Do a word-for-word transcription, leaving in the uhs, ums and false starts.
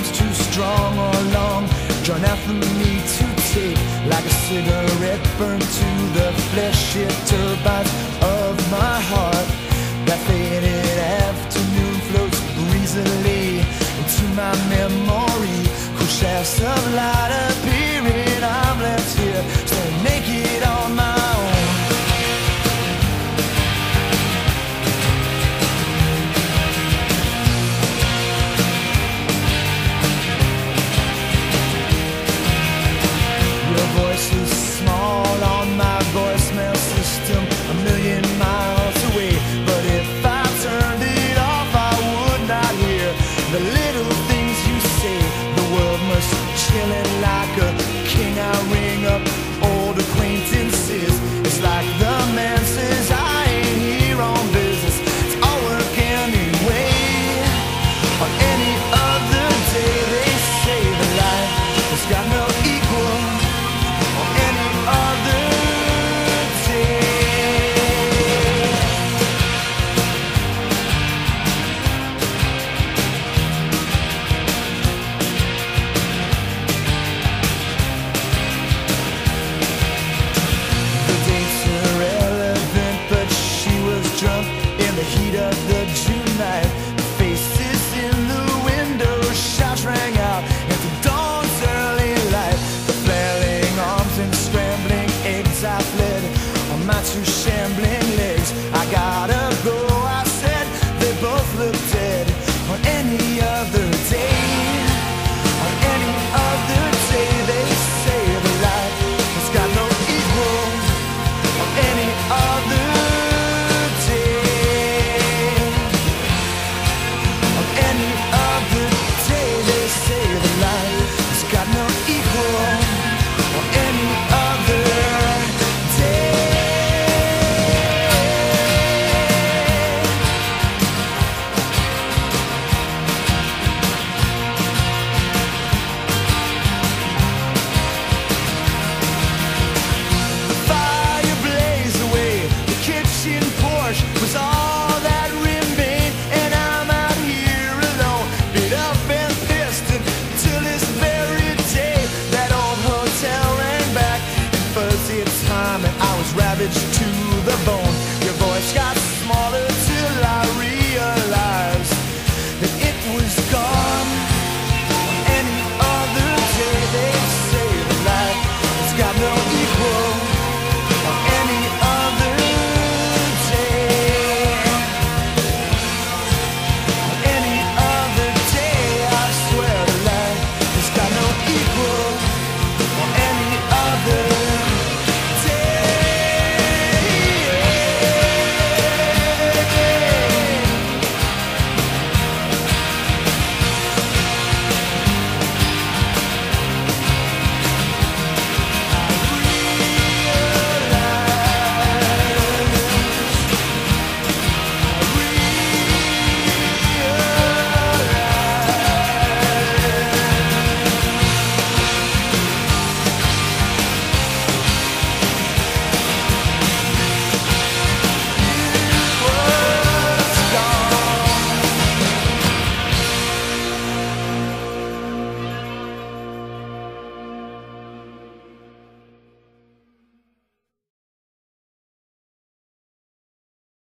seems too strong or long, drawn out for me to take, like a cigarette burned to the fleshy turbines of my heart. That faded afternoon floats breezily into my memory. Cool shafts of light appearing, I'm left here, standing naked on my own. Your voice is small on my voicemail system, a million miles away. But if I turned it off, I would not hear the little things you say. The world must chill it like a king. I ring up